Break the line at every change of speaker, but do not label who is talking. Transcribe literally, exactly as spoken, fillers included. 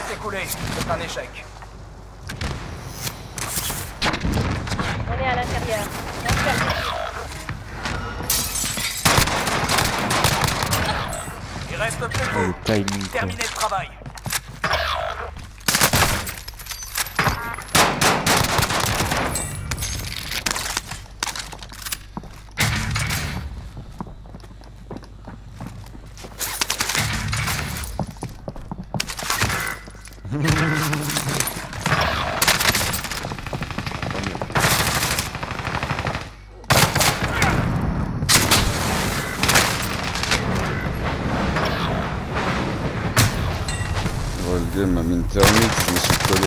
écoulé. C'est un échec.
On est à l'intérieur.
Il reste plus que
Le
vous.
timing, quoi.
Terminez le travail.
Oh, le game m'a mis une thermique, je me suis collé.